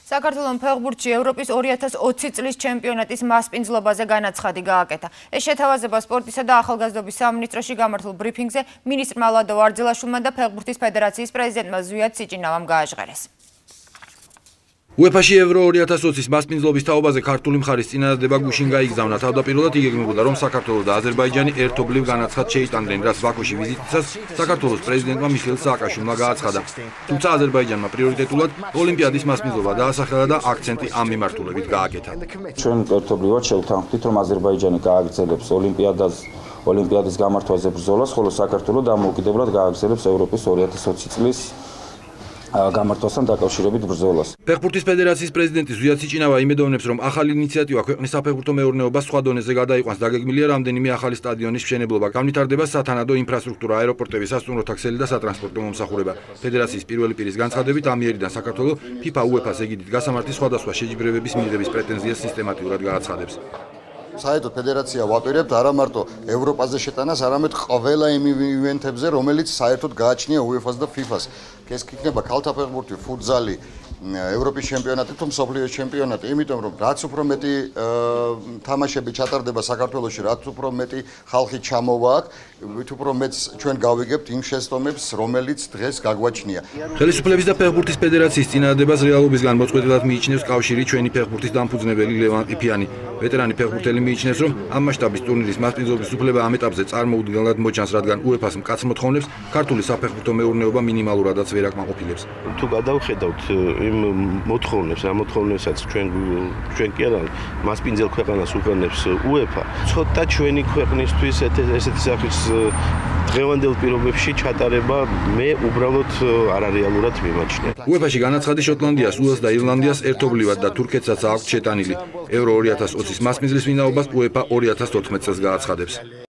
საქართველოს ფეხბურთში ევროპის 2020 წლის ჩემპიონატის მასპინძლობაზე განაცხადი გააკეთა. ეს შეთავაზება სპორტისა და ახალგაზრდობის სამინისტროში გამართულ ბრიფინგზე მინისტრმა ლადო ვარძელაშვილმა და ფეხბურთის ფედერაციის პრეზიდენტმა ზვიად სიჭინავამ გააჟღერეს. UEFA-ში ევრო 2020-ის მასპინძლობის თაობაზე ქართული მხარის წინადადება გუშინ გაიგზავნა. თავდაპირველად იგეგმებოდა, რომ საქართველო და აზერბაიჯანი ერთობლივ განაცხადს შეიტანდნენ, რაც ბაქოში ვიზიტისას საქართველოს პრეზიდენტმა მიხეილ სააკაშვილმა გააცხადა. თუმცა აზერბაიჯანმა პრიორიტეტულად ოლიმპიადის მასპინძლობა დაასახელა და აქცენტი ამ მიმართულებით გააკეთა. ჩვენ ერთობლივად შევთანხმდით, რომ აზერბაიჯანი გააგრძელებს ოლიმპიადის გამართვაზე ბრძოლას, ხოლო საქართველო დამოუკიდებლად გააგრძელებს ევროპის 2020 წლის გამართვასთან დაკავშირებით ბრძოლას. ფეხბურთის ფედერაციის პრეზიდენტი ზვიად სიჭინავა იმედოვნებს, რომ ახალი ინიციატივა ქვეყნის საფეხბურთო მეურნეობას სხვა დონეზე გადაიყვანს. დაგეგმილია რამდენიმე ახალი სტადიონის მშენებლობა, განვითარდება სათანადო ინფრასტრუქტურა, აეროპორტები, სასტუმრო თაქსელი და სატრანსპორტო მომსახურება. ფედერაციის პირველი პირის განცხადებით, ამიერიდან საქართველო FIFA UEFA-ს ეგიდით გასამართი სხვადასხვა შეჯიბრებების მიღების პრეტენზიას სისტემატურად გააცხადებს. საერთოდ ფედერაცია ვაპირებთ არა მარტო ევროპაზე შეტანას, არამედ ყველა იმ ივენთებზე, რომელიც საერთოდ გააჩნია UEFA-ს და FIFA-ს. ეს იქნება ქალთა ფეხბურთი, ფუტზალი, ევროპის ჩემპიონატი თუ მსოფლიოს ჩემპიონატი, იმიტომ რომ რაც უფრო მეტი თამაშები ჩატარდება საქართველოში, რაც უფრო მეტი ხალხი ჩამოვა აქ, მით უფრო მეტს ჩვენ გავიგებთ იმ შესტომებს, რომელიც დღეს გაგვაჩნია. ხელისუფლების და ფეხბურთის ფედერაციის წინადადებას რეალობისგან მოწყვეტილად მიიჩნევს კავშირი ჩვენი ფეხბურთის დამფუძნებელი ლევან ყიფიანი. ვეტერანი ფეხბურთელი მიიჩნევს, რომ ამ მასშტაბის ტურნირის მასპინძლობის უფლება ამ ეტაპზე წარმოუდგენლად მოჩანს, რადგან UEFA-ს მკაცრ მოთხოვნებს ქართული საფეხბურთო მეურნეობა მინიმალურადაც ვერ აკმაყოფილებს. თუ გადავხედავთ იმ მოთხოვნებს, ამ მოთხოვნებსაც ჩვენ კი არა მასპინძელ ქვეყანას უყენებს UEFA, ცოტა ჩვენი ქვეყნისთვის ესეთი სახის დღევანდელ პირობებში ჩატარება მე უბრალოდ არარეალურად მიმაჩნია. UEFA-ში განაცხადი შოტლანდიას, უელსს და ირლანდიას ერთობლივად და თურქეთსაც აქვს შეტანილი. ევრო 2020-ის მასპინძლის ვინაობას UEFA 2014 წელს გააცხადებს.